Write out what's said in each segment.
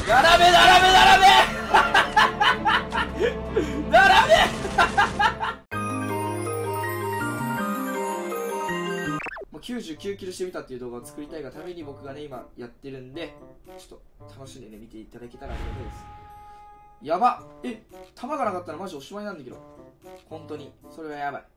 並べ並べもう99キルしてみたっていう動画を作りたいがために僕がね今やってるんで、ちょっと楽しんでね見ていただけたらありがたいです。やばっ、弾がなかったらマジおしまいなんだけど、本当にそれはやばい。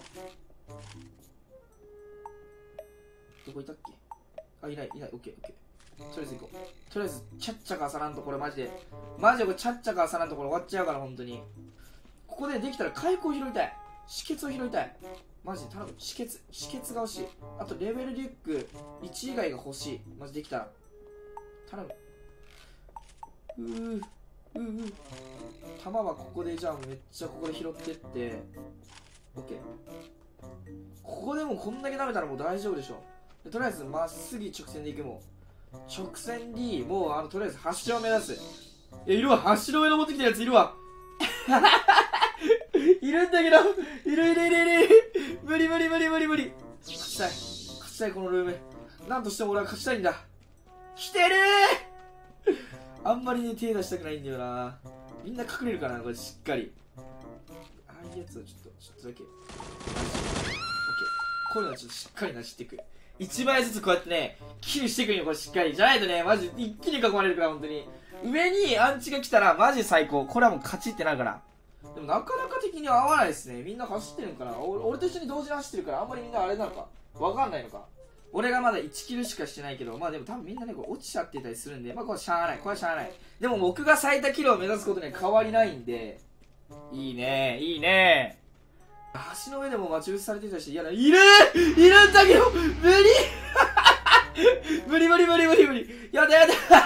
どこいたっけ。あ、いない、オッケーオッケー。とりあえず行こう。とりあえずチャッチャかさらんとこれマジでこれチャッチャかさらんところ終わっちゃうから本当に。ここでできたら火薬を拾いたい、止血を拾いたい、マジで頼む。止血が欲しい。あとレベルリュック1以外が欲しい、マジできたら頼む。弾はここでじゃあめっちゃここで拾ってって OK。 ここでもこんだけ舐めたらもう大丈夫でしょ。でとりあえずまっすぐ直線で行く。もう直線にもうとりあえず橋を目指す。いるわ、橋の上登ってきたやついるわいるんだけど、いる無理勝ちたいこのルーム。なんとしても俺は勝ちたいんだ。来てるーあんまりね手出したくないんだよな。みんな隠れるからなこれしっかり。ああいうやつをちょっとだけ OK。 こういうのはちょっとしっかりなしていく。1枚ずつこうやってねキルしていくんよこれしっかり。じゃないとねマジ一気に囲まれるから本当に。上にアンチが来たらマジ最高。これはもう勝ちってなるから。でもなかなか敵に合わないですね。みんな走ってるんかな。俺と一緒に同時に走ってるからあんまりみんなあれなのかわかんないのか。俺がまだ1キルしかしてないけど、まあでも多分みんなねこれ落ちちゃってたりするんで、まあこれしゃあない、これはしゃあない。でも僕が最多キルを目指すことには変わりないんで、いいねいいね。橋の上でも待ち伏せされてたし、いるんだけど無理無理やだよ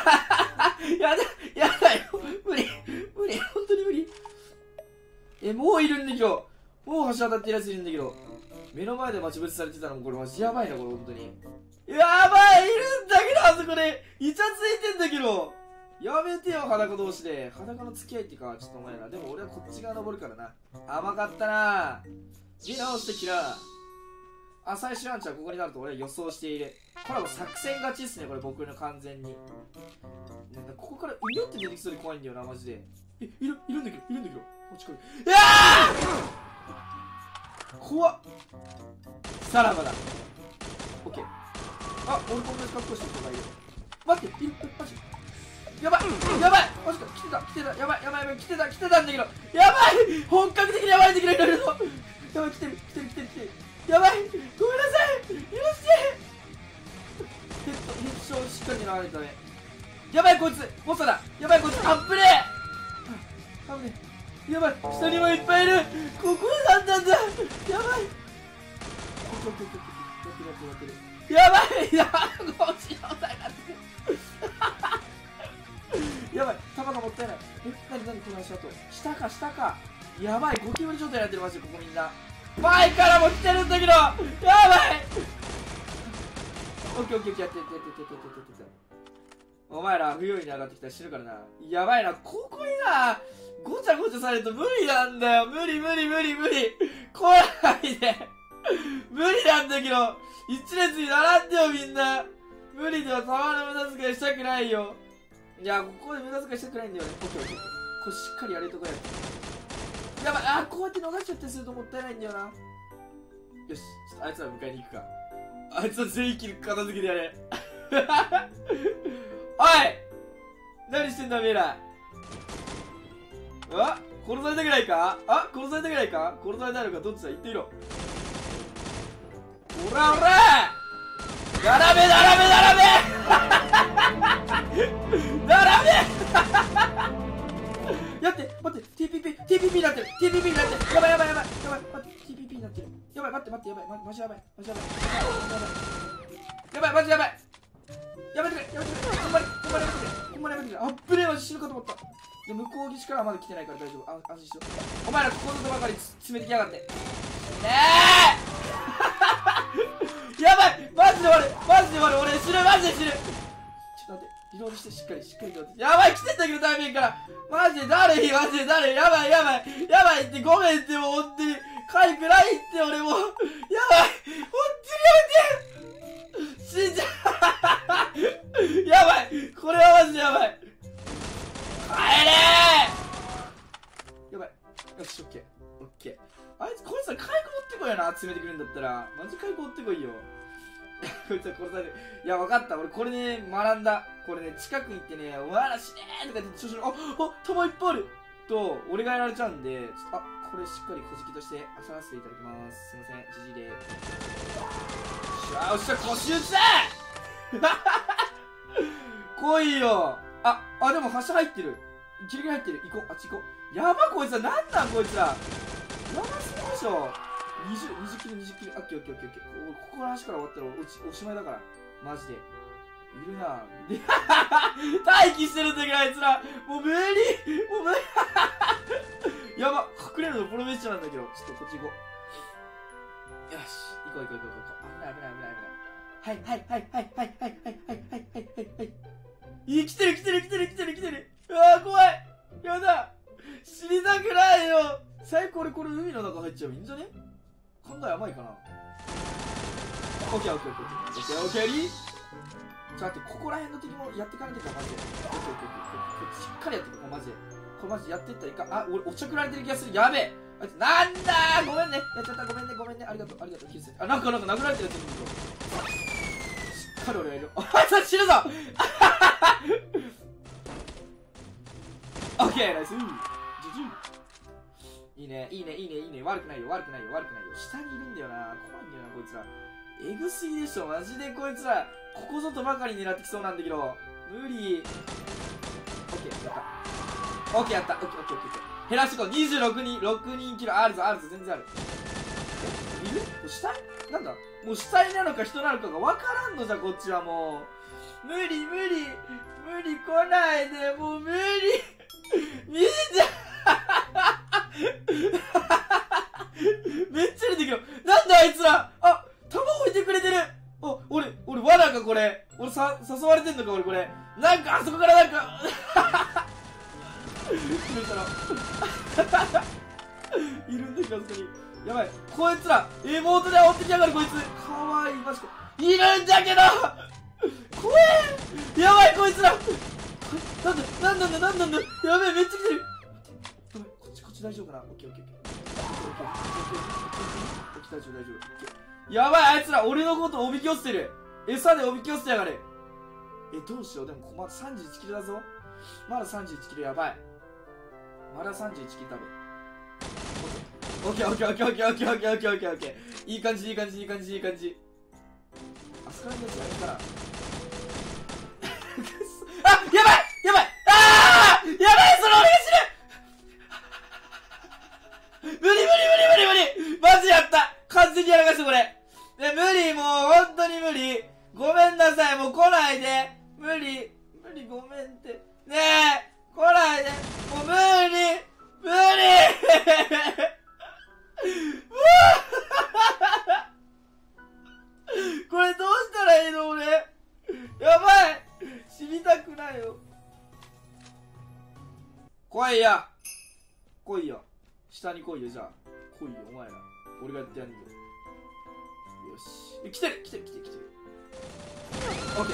無理本当に無理。もういるんだけど、もう橋当たってるやついるんだけど、目の前で待ち伏せされてたのもこれマジやばいなこれ本当に。やばい、いるんだけどあそこでイチャついてんだけど、やめてよ裸同士で。裸の付き合いってかちょっとお前ら。でも俺はこっち側登るからな。甘かったな。見直してキラー。最終アンチはここになると俺は予想している。これはもう作戦勝ちっすねこれ僕の完全に。ここから犬って出てきそうで怖いんだよなマジで。いるんだけど落ち込む。怖っ。さらばだ。オッケー。俺と同じ格好してる人がいる。待って、マジやばいマジか。来てたやばい来てたんだけど、やばい本格的にやばいんだけどいろいろと。やばい来てるやばいごめんなさい許して。ヘッドしっかり狙われたね。やばいこいつボスだ。やばいこいつアップレー。危ねえ。やばい下にもいっぱいいる。ここだったんだ。やばいやばいこっち状態になってるやばい弾がもったいない。何この足跡。下かやばいゴキブリ状態になってるマジで。ここみんな前からも来てるんだけど、やばい。オッケーやってお前ら不用意に上がってきたら死ぬからな。やばいな、ここになごちゃごちゃされると無理なんだよ。無理来ないで無理なんだけど、一列に並んでよみんな。無理では弾の無駄遣いしたくないよ。いやここで無駄遣いしたくないんだよね。オッケーこれしっかりやれとかや。やばいこうやって逃しちゃったりするともったいないんだよな。よしちょっとあいつら迎えに行くか。あいつら全員キル片付けてやれおい何してんだおめえら。殺されたぐらいか。殺されたのかどっちだ言ってみろ。おら並べ待って TPP になってる。やばい待って TPP になってる。やばいマジやばいマジやばいやめてくれほんまにやめてくれ。あっぶねえマジ死ぬかと思った。で向こう岸からはまだ来てないから大丈夫。安心しろ。お前らここのとばかり詰めてきやがってねえやばいマジで俺死ぬマジで死ぬ。ちょっと待ってリロードしてしっかりリロード。やばい来てんだけどタイミングからマジで誰やばいってごめんってもうほんとにかゆくないって俺もうやばいほんとにやめて死んじゃうやばいこれはマジでやばい。 な集めてくるんだったらマジ回追ってこいよ。こいつは殺される。いや、分かった。俺これね学んだ。これね近くに行ってね、お前ら死ねーとか言って調子に、弾いっぱいあると俺がやられちゃうんで、これしっかり小じきとして遊ばせていただきます。すいません、じじいで。よっしゃ、腰打ちだ来いよ。でも橋入ってる。ギリギリ入ってる。行こう、あっち行こう。やば、こいつら。なんなんこいつら。やばすぎでしょ。20キル、20キル。オッケーオッケーオッケーオッケー。ここの橋から終わったらおしまいだから。マジで。いるなぁ。待機してるんだけど、あいつら。もう無理。やば、隠れるのプロフェッショナルなんだけど。ちょっとこっち行こう。よし。行こう。危ない。はい。来てる。うわー、怖い。やだ。死にたくないよ。最高、これ海の中入っちゃう。いいんじゃね？考え甘いかな。オッケー。オッケーリー。ちょっと待って、ここら辺の敵もやっていかなきゃいけない、マジで。オッケー。これしっかりやっていく、マジで。これマジでやっていったらいかん。俺、おちゃくられてる気がする。やべえ。なんだー、ごめんね。やっちゃった、ごめんね。ありがとう、キルス。なんか殴られてるやついるんだけど。しっかり俺がいる。あいつ死ぬぞオッケー、ナイス。いいね。悪くないよ。下にいるんだよな。怖いんだよな、こいつら。えぐすぎでしょ、マジでこいつら。ここぞとばかり狙ってきそうなんだけど。無理。オッケー、やった。オッケー。減らしてこう。6人キロ。あるぞ、全然ある。いる？下？なんだ？もう死体なのか人なのかがわからんのじゃ、こっちはもう。無理、来ないで、もう無理。見せちゃめっちゃ出てくる。なんだあいつら。弾置いてくれてる。俺罠かこれ。俺誘われてんのか俺これ。なんかあそこからなんかいるんだけどあそこに。やばい。こいつら妹で煽ってきやがるこいつ。かわいい。マジか。いるんだけど怖え。やばいこいつら。なんだ。やべえ、めっちゃ来てる。やばい、こっち大丈夫かな。オッケー。大丈夫。やばい、あいつら俺のことおびき寄せてる。餌でおびき寄せてやがる。どうしよう。でもまだ31キロだぞ。まだ31キロ。やばい。まだ31キロ多分。オッケー。いい感じ。あそこら辺のやつやるから。やばいやばい、その俺が死ぬ。無理マジやった。完全にやらかしたこれ。無理、もう本当に無理。ごめんなさい、もう来ないで。無理ごめんって。ねえ来ないで。もう無理これどうしたらいいの俺。やばい、死にたくないよ。来いよ。下に来いよ、じゃあ。来いよ、お前ら。俺がやってやるよ。よし。来てる。オッケ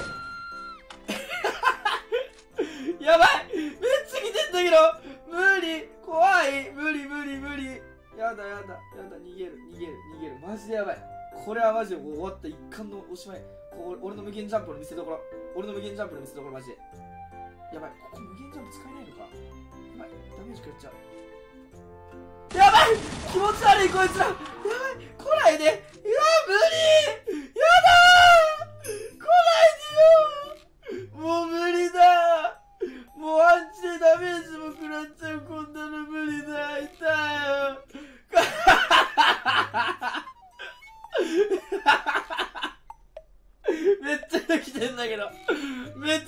ー。やばい、めっちゃ来てんだけど。無理、怖い。無理。やだ。逃げる。マジでやばい。これはマジで終わった一貫のおしまい。俺の無限ジャンプの見せ所。マジで。やばい、ここ無限ジャンプ使えないのか。やばい、ダメージ食らっちゃう。やばい、気持ち悪いこいつら。やばい、来ないで。無理。やだー、来ないでよ。もう無理だ。もうアンチでダメージも食らっちゃう。こんなの無理だ。痛いよ。めっちゃ来てんだけど。待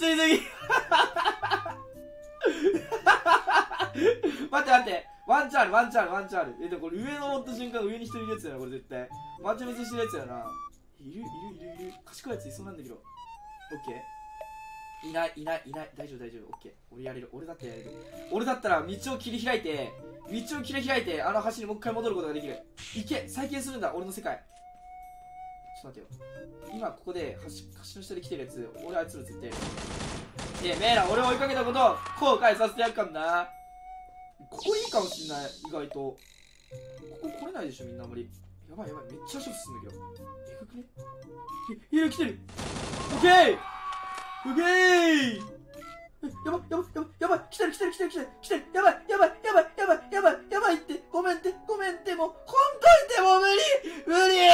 ってワンチャンある。でもこれ上登った瞬間上に一人いるやつだよな、これ絶対。待ち伏せしてるやつやな。いる。賢いやついそうなんだけど。オッケー。いない。大丈夫。オッケー。俺やれる。俺だったら道を切り開いて、あの橋にもう一回戻ることができる。いけ、再建するんだ、俺の世界。ちょっと待ってよ。今ここで橋の下で来てるやつ、俺あいつら絶対。メイラ、俺を追いかけたことを後悔させてやるかんな。ここいいかもしんない、意外と。ここ来れないでしょ、みんなあんまり。ややばいやばい、めっちゃ足進んだけど。えぐくね？ヒール来てる。オッケーオッケー。やばいやばいやばいやばい、来てる来てる来てる来てる来てる、やばいやばいやばいやばいやばいやばいって、ごめんってごめんって、もうほんとにでも無理無理。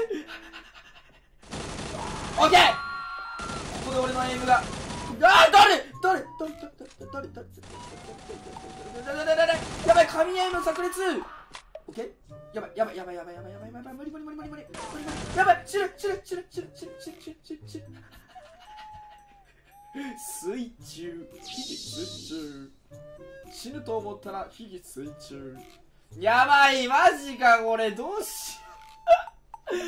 オッケー。ここで俺のエイムが、やばい、神エイム炸裂。オッケー。やばいやばいやばいやばいやばいやばいやばい、無理無理無理無理無理無理無理、やばい、死ぬ死ぬ死ぬ死ぬ死ぬ死ぬ死ぬ死ぬ死ぬ、水中水中、死ぬと思ったら火々水中。やばい、マジかこれ、どうしよ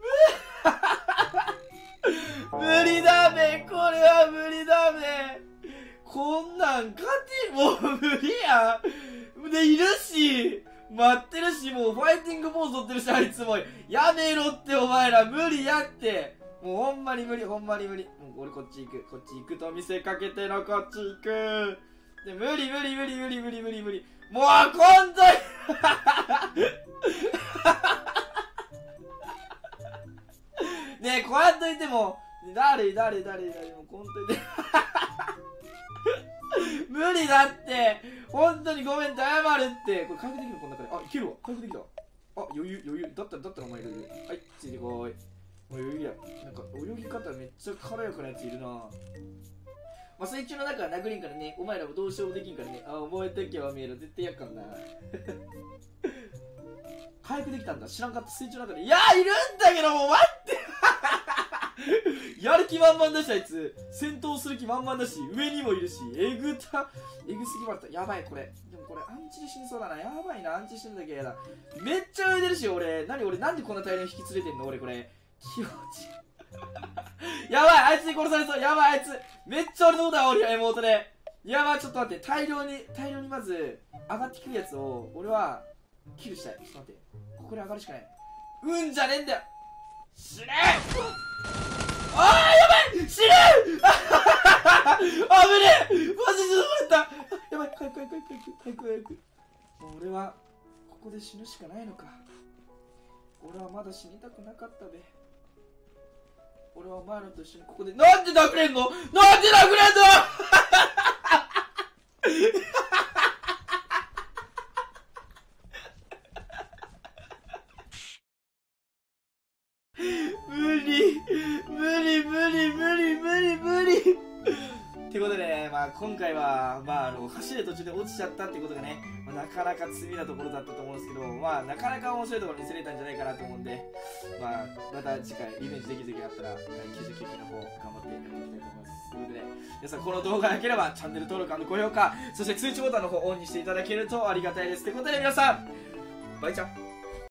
う。無理だべ、これは無理だべ。こんなん勝て、もう無理やん。で、いるし待ってるし、もうファイティングポーズ取ってるし、あいつもやめろって、お前ら無理やって。もうほんまに無理、ほんまに無理。もう俺こっち行く、こっち行くと見せかけてのこっち行く。で、無理無理無理無理無理無理無理。もう今度ねえ、こうやっといても、誰もうこんといて。無理だって、本当にごめんって謝るって。これ回復できるのこの中で。あ、いけるわ、回復できた。あ、余裕余裕。だったらお前いる。はい、ついてこーい。もう余裕や。なんか泳ぎ方めっちゃ軽やかなやついるな。まあ水中の中は殴りんからね、お前らもどうしようもできんからね。あ、覚えてけば見える、絶対やっかんな。回復できたんだ、知らんかった。水中の中で、いやー、いるんだけど、もう待ってやる気満々だし、あいつ戦闘する気満々だし、上にもいるし、えぐすぎまった。やばい、これでもこれアンチで死にそうだな。やばいな、アンチしてるだけやだ。めっちゃ泳いでるし、俺なんでこんな大量に引き連れてんの俺。これ気持ちやばい、あいつに殺されそう。やばい、あいつめっちゃ俺のことだ、俺は妹で。やばい、ちょっと待って、大量にまず上がってくるやつを俺はキルしたい。ちょっと待って、ここで上がるしかない。うんじゃねえんだよ、死ね。あー、やばい、死ぬあぶねえ、マジで倒れた。やばい、早く。もう俺はここで死ぬしかないのか。俺はまだ死にたくなかったべ。俺はお前らと一緒にここで、なんで殴れんの無理ってことでね、まあ今回は、走る途中で落ちちゃったってことがね、なかなか罪なところだったと思うんですけど、なかなか面白いところに見せれたんじゃないかなと思うんで、また次回リベンジできる時があったら、99期の方頑張ってやっていきたいと思います。ということで、皆さんこの動画が良ければチャンネル登録&高評価、そして通知ボタンの方オンにしていただけるとありがたいです。ということで皆さん、バイチャー。